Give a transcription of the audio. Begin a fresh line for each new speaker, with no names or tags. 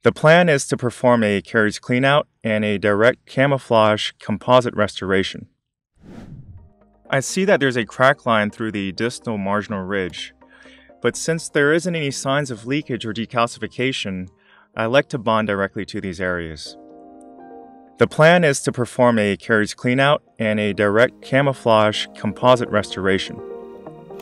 The plan is to perform a caries cleanout and a direct camouflage composite restoration. I see that there's a crack line through the distal marginal ridge, but since there isn't any signs of leakage or decalcification, I like to bond directly to these areas. The plan is to perform a caries cleanout and a direct camouflage composite restoration.